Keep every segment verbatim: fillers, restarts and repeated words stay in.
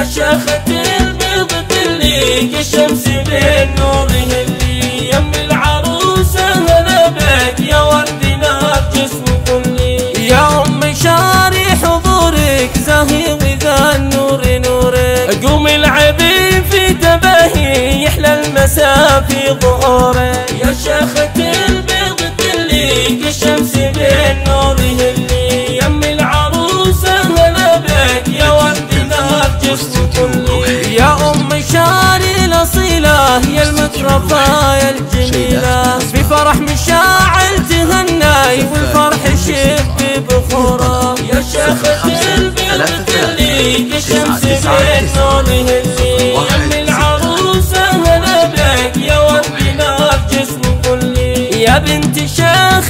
يا شيخة البيض طليق الشمس بين نوره اللي يم العروسة هلا بك يا ورد نرجس وكلي. يا أم شاري حضورك زاهي وذا النور نورك، قوم العبي في تباهي يحلى المساء في ظهورك. يا شيخة البيض طليق الشمس بين نوره اللي يم العروسة هلا بك يا ورد نرجس وكلي. يا أم شاري الأصيلة يا المترفة يا الجميلة، في فرح مشاعل تهناي والفرح شب بخوره. يا شيخة البيض طليق الشمس بين نوره اللي يم العروسة هلا بك يا ورد نرجس وكلي. يا بنت شيخ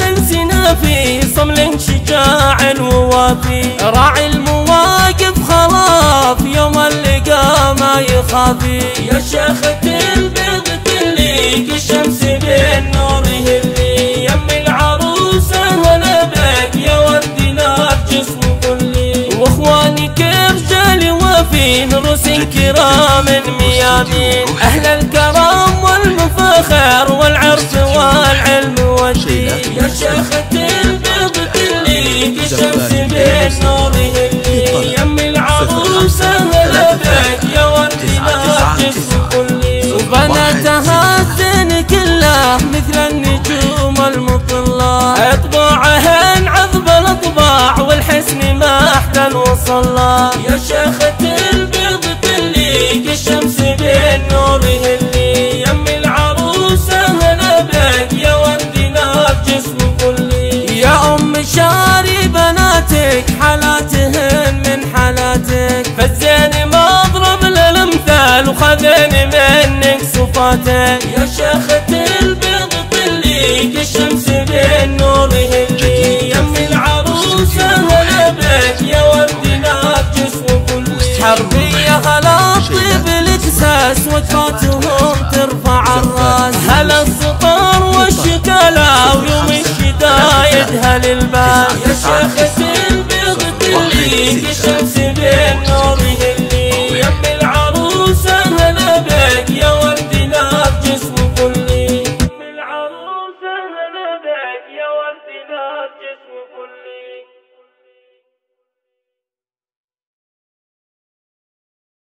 سنافي صمل شجاع ووافي، راعي المواقف خلاف يوم اللقاء ما يخافي. يا شيخة البيض طليق الشمس بين نوره اللي يم العروسة هلا بك يا ورد نرجس وكلي. واخوانك رجال وافين رؤوس كرام ميامين، اهل الكرم والمفاخر والعرف والعلم والدين. يا شيخة البيض طليق الشمس بين نوره اللي يم العروسة هلا بك يا ورد نرجس وكلي. وبناتها الزين كله مثل النجوم المطلة، اطباعهن عذب الاطباع والحسن ما احسن وصلى. يا شيخة البيض طليق الشمس بين نوره اللي يم العروسة هلا بك يا ورد نرجس وكلي. يا أم شاري بناتك حالاتهن من حالاتك، فالزين ما اضرب للامثال وخذني منك صفاتك. يا شيخة البيض طليق الشمس